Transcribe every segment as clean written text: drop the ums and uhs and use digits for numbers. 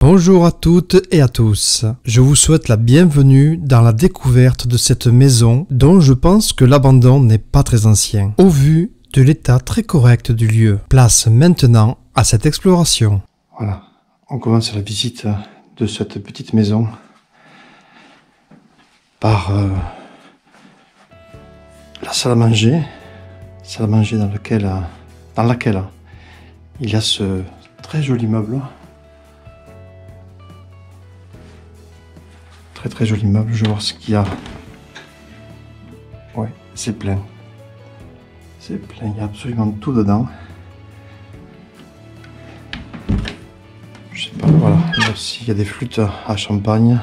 Bonjour à toutes et à tous. Je vous souhaite la bienvenue dans la découverte de cette maison dont je pense que l'abandon n'est pas très ancien, au vu de l'état très correct du lieu. Place maintenant à cette exploration. Voilà, on commence la visite de cette petite maison par la salle à manger dans laquelle il y a ce très joli meuble. Très joli meuble, je vais voir ce qu'il y a. Ouais, c'est plein. C'est plein, il y a absolument tout dedans. Je sais pas, voilà. Là aussi, il y a des flûtes à champagne.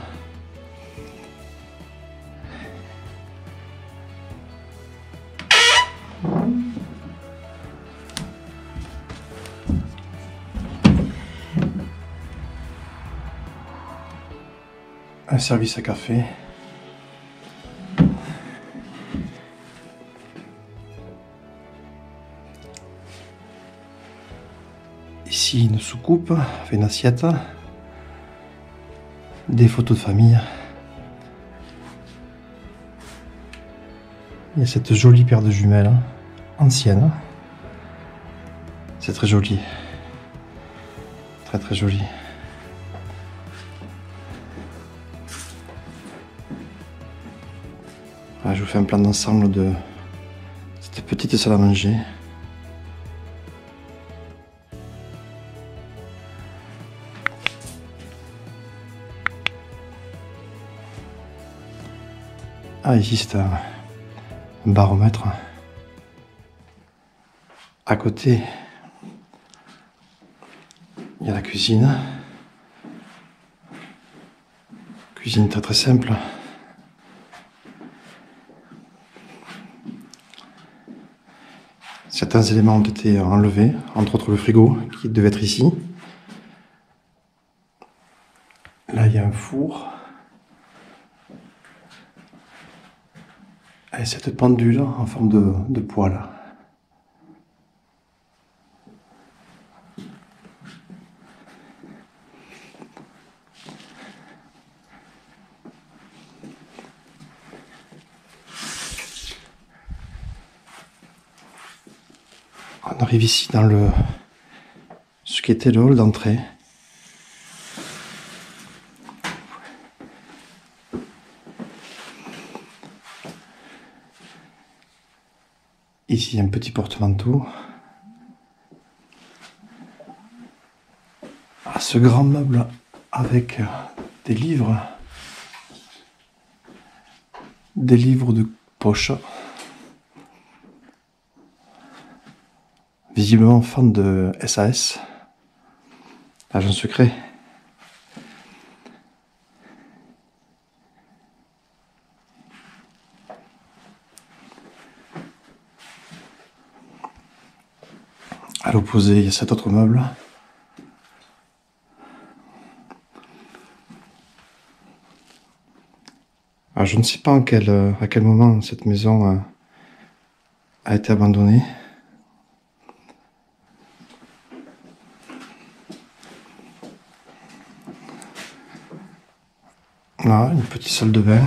Un service à café. Ici, une soucoupe, une assiette. Des photos de famille. Il y a cette jolie paire de jumelles, ancienne. C'est très joli. Très joli. Voilà, je vous fais un plan d'ensemble de cette petite salle à manger. Ah, ici c'est un baromètre. À côté, il y a la cuisine. Cuisine très simple. Certains éléments ont été enlevés, entre autres le frigo qui devait être ici. Là, il y a un four. Et cette pendule en forme de poêle. On arrive ici dans ce qui était le hall d'entrée. Ici, un petit porte-manteau. Ah, ce grand meuble avec des livres de poche. Visiblement fan de SAS. Agent secret. À l'opposé, il y a cet autre meuble. Alors, je ne sais pas à quel moment cette maison a été abandonnée. Là, une petite salle de bain.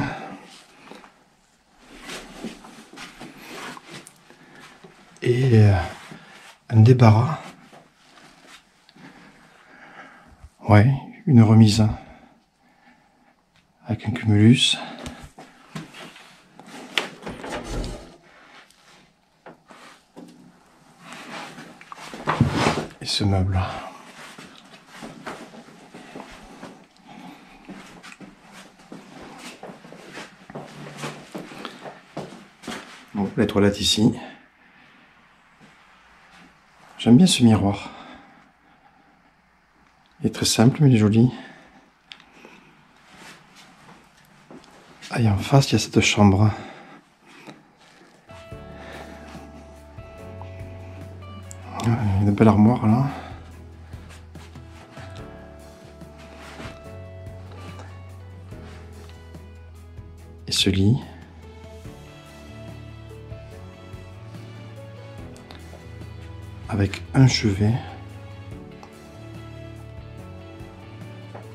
Et un débarras. Ouais, une remise avec un cumulus. Et ce meuble. Bon, les toilettes ici. J'aime bien ce miroir. Il est très simple, mais il est joli. Ah, et en face, il y a cette chambre. Une belle armoire là. Et ce lit. Avec un chevet.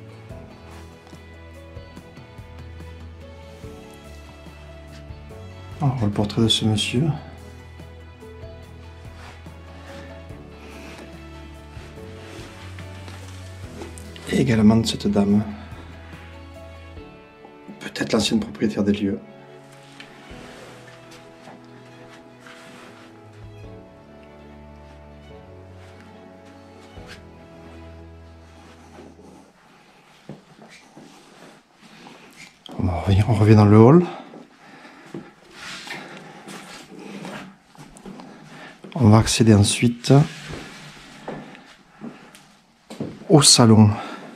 Alors, le portrait de ce monsieur. Et également de cette dame. Peut-être l'ancienne propriétaire des lieux. On revient dans le hall. On va accéder ensuite au salon.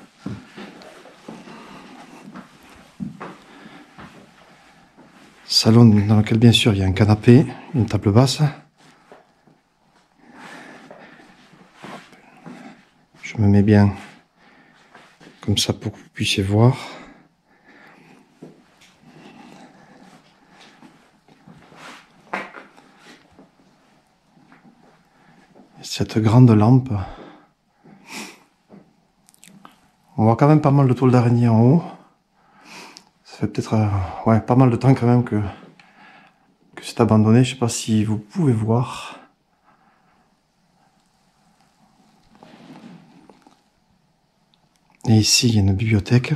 Salon dans lequel bien sûr il y a un canapé, une table basse. Je me mets bien comme ça pour que vous puissiez voir. Cette grande lampe. On voit quand même pas mal de toiles d'araignée en haut. Ça fait peut-être ouais, pas mal de temps quand même que c'est abandonné. Je sais pas si vous pouvez voir. Et ici, il y a une bibliothèque.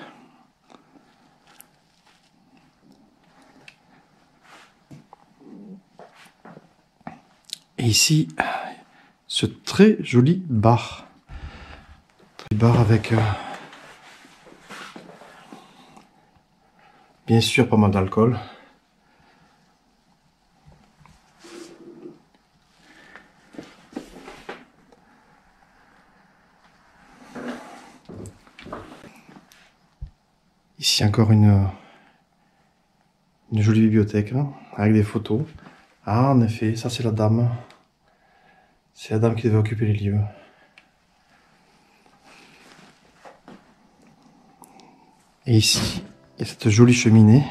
Et ici, ce très joli bar. Très bar avec, bien sûr, pas mal d'alcool. Ici encore une jolie bibliothèque hein, avec des photos. Ah, en effet, ça c'est la dame. C'est la dame qui devait occuper les lieux. Et ici, il y a cette jolie cheminée.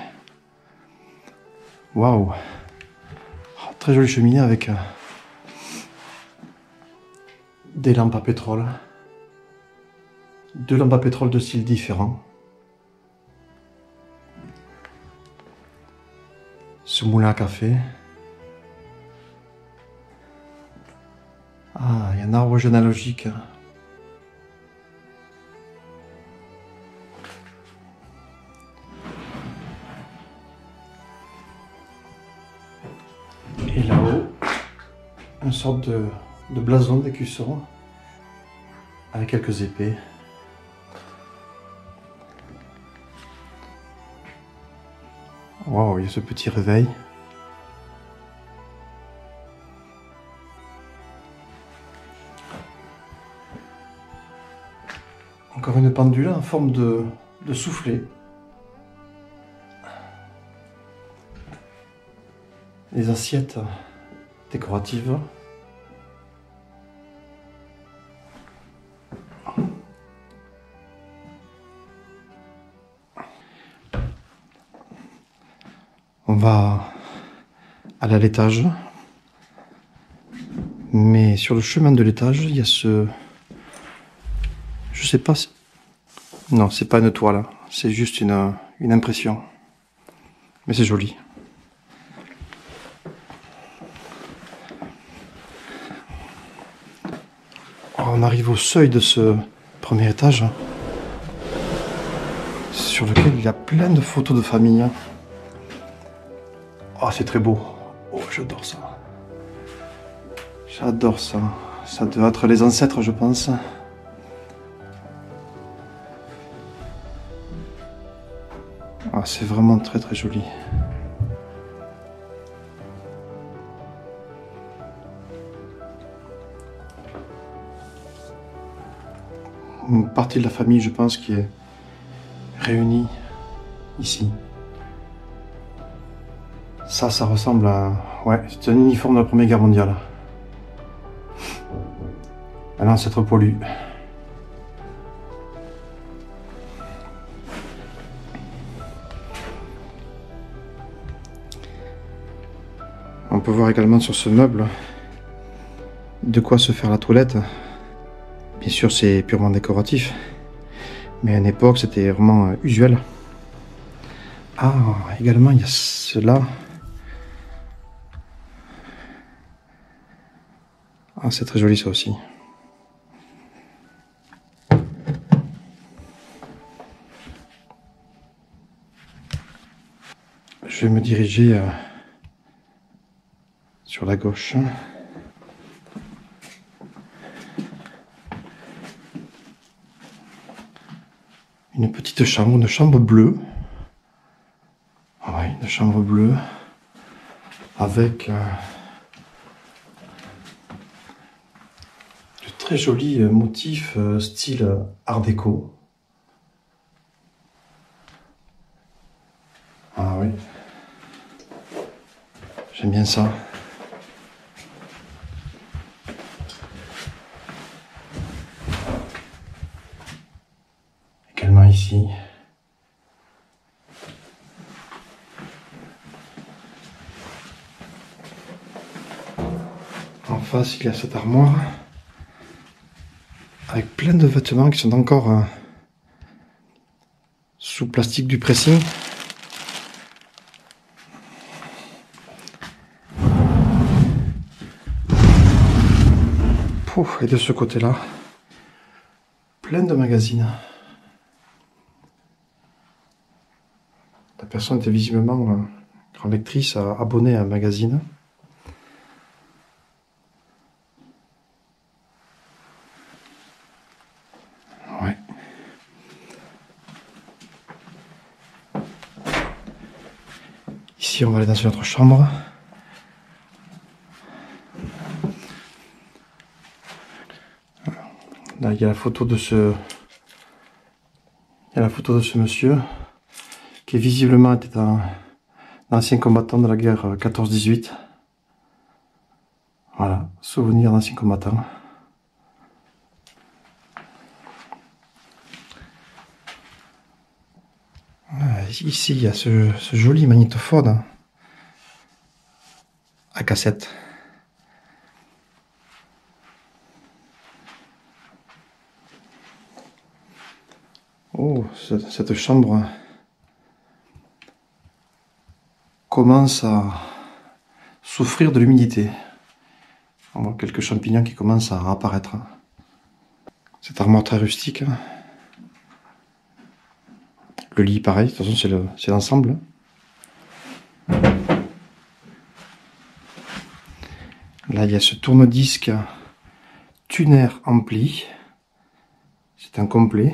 Waouh! Oh, très jolie cheminée avec des lampes à pétrole. Deux lampes à pétrole de styles différents. Ce moulin à café. Ah, il y a un arbre généalogique. Et là-haut, une sorte de blason d'écusson avec quelques épées. Waouh, il y a ce petit réveil. Encore une pendule en forme de soufflet. Les assiettes décoratives. On va aller à l'étage. Mais sur le chemin de l'étage, il y a ce... Je sais pas si... Non, c'est pas une toile, c'est juste une impression. Mais c'est joli. On arrive au seuil de ce premier étage, sur lequel il y a plein de photos de famille. Oh, c'est très beau. Oh, j'adore ça. J'adore ça. Ça doit être les ancêtres, je pense. Ah, c'est vraiment très très joli. Une partie de la famille, je pense, qui est réunie ici. Ça ressemble à... Ouais, c'est un uniforme de la Première Guerre mondiale. Un ancêtre poilu. On peut voir également sur ce meuble de quoi se faire la toilette. Bien sûr, c'est purement décoratif, mais à une époque, c'était vraiment usuel. Ah, également, il y a cela. Ah, c'est très joli ça aussi. Je vais me diriger sur la gauche. Une petite chambre, une chambre bleue. Ah ouais, une chambre bleue avec de très jolis motifs style art déco. Ah oui, j'aime bien ça. Également ici. En face, il y a cette armoire avec plein de vêtements qui sont encore sous plastique du pressing. Pouf, et de ce côté-là, plein de magazines. La personne était visiblement grande lectrice, abonnée à un magazine. Ouais. Ici, on va aller dans une autre chambre. Là, il y a la photo de ce... Il y a la photo de ce monsieur qui visiblement était un ancien combattant de la guerre 14-18. Voilà, souvenir d'ancien combattant. Ici, il y a ce joli magnétophone à cassette. Oh, cette chambre commence à souffrir de l'humidité. On voit quelques champignons qui commencent à apparaître. Cette armoire très rustique. Le lit, pareil, de toute façon, c'est l'ensemble. Là, il y a ce tourne-disque tuner ampli. C'est un complet.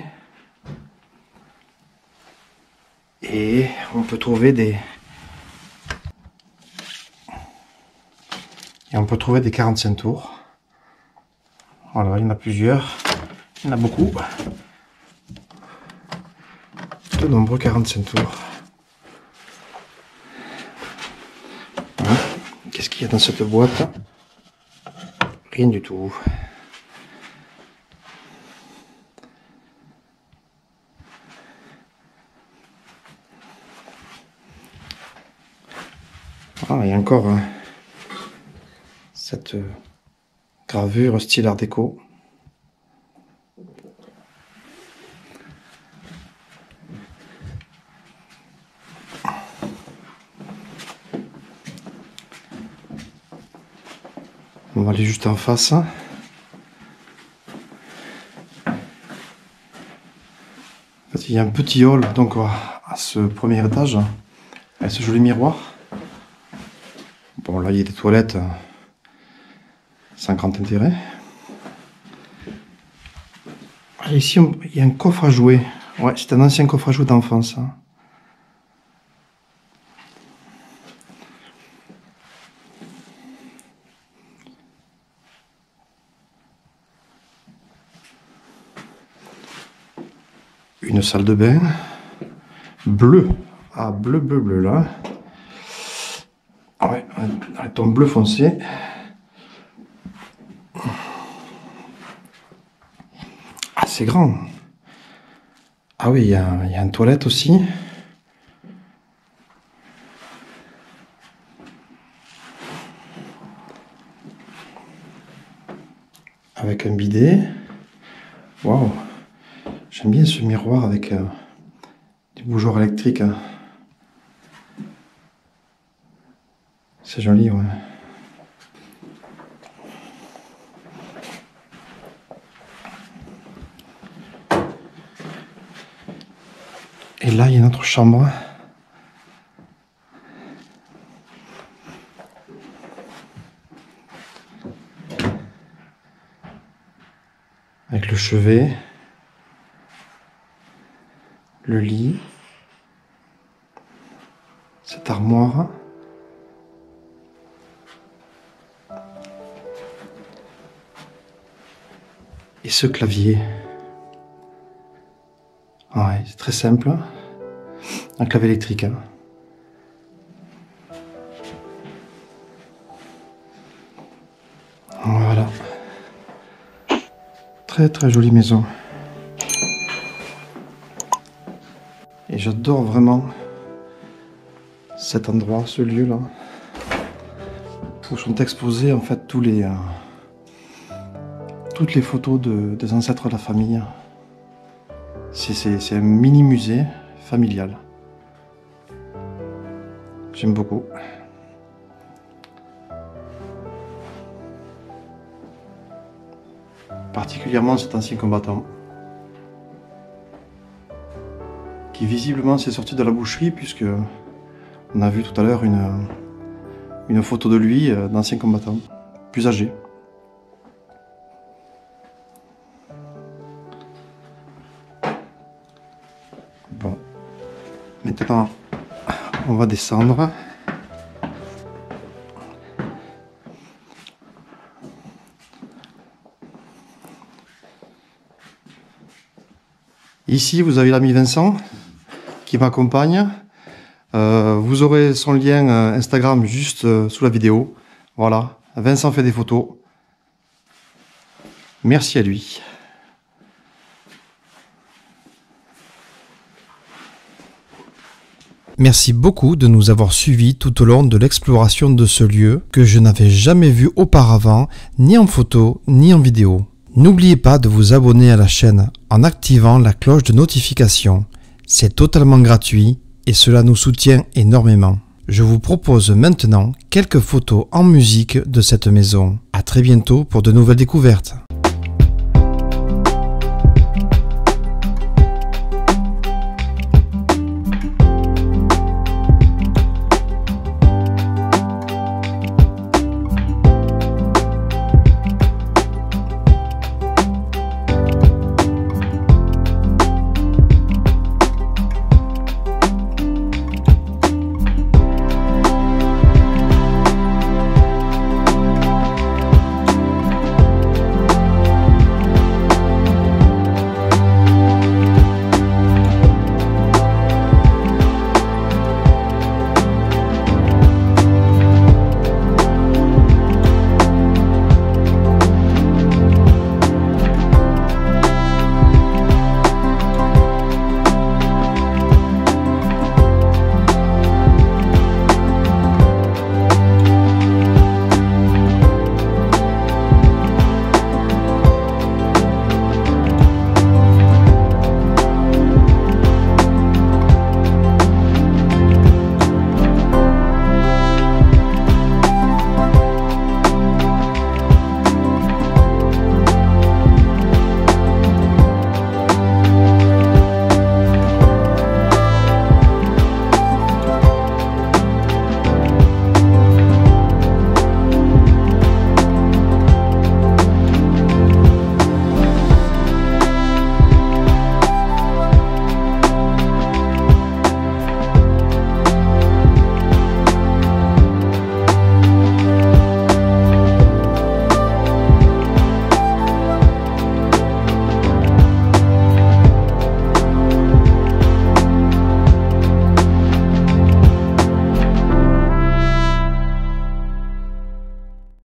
Et on peut trouver des... Et on peut trouver des 45 tours. Voilà, il y en a plusieurs. Il y en a beaucoup. De nombreux 45 tours. Voilà. Qu'est-ce qu'il y a dans cette boîte? Rien du tout. Ah, il y a encore cette gravure style art déco. On va aller juste en face. En fait, il y a un petit hall donc à ce premier étage avec ce joli miroir. Bon, là il y a des toilettes sans grand intérêt. Et ici il y a un coffre à jouets. Ouais, c'est un ancien coffre à jouets d'enfance. Une salle de bain bleue. Ah, bleu, bleu, bleu là. Ouais, un ton bleu foncé. Ah, c'est grand. Ah oui, il y a une toilette aussi. Avec un bidet. Waouh. J'aime bien ce miroir avec des bougeoirs électriques. C'est joli, ouais. Et là, il y a notre chambre. Avec le chevet, le lit, cette armoire. Et ce clavier. Ouais, c'est très simple. Un clavier électrique. Hein. Voilà. Très très jolie maison. Et j'adore vraiment cet endroit, ce lieu-là, où sont exposés en fait toutes les photos des ancêtres de la famille. C'est un mini musée familial. J'aime beaucoup. Particulièrement cet ancien combattant qui visiblement s'est sorti de la boucherie, puisque on a vu tout à l'heure une photo de lui, d'ancien combattant, plus âgé. Bon, maintenant on va descendre. Ici, vous avez l'ami Vincent qui m'accompagne. Vous aurez son lien Instagram juste sous la vidéo. Voilà, Vincent fait des photos. Merci à lui. Merci beaucoup de nous avoir suivis tout au long de l'exploration de ce lieu que je n'avais jamais vu auparavant, ni en photo, ni en vidéo. N'oubliez pas de vous abonner à la chaîne en activant la cloche de notification. C'est totalement gratuit et cela nous soutient énormément. Je vous propose maintenant quelques photos en musique de cette maison. À très bientôt pour de nouvelles découvertes.